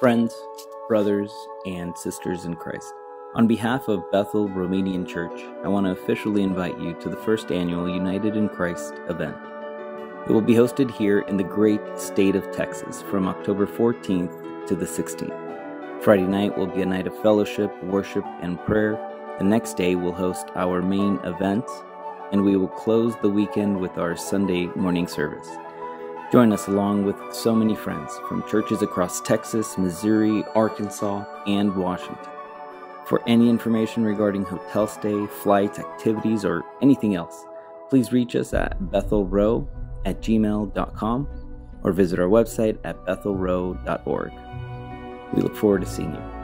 Friends, brothers, and sisters in Christ, on behalf of Bethel Romanian Church, I want to officially invite you to the first annual United in Christ event. It will be hosted here in the great state of Texas from October 14th to the 16th. Friday night will be a night of fellowship, worship, and prayer. The next day we'll host our main event, and we will close the weekend with our Sunday morning service. Join us along with so many friends from churches across Texas, Missouri, Arkansas, and Washington. For any information regarding hotel stay, flights, activities, or anything else, please reach us at bethelrow@gmail.com or visit our website at bethelrow.org. We look forward to seeing you.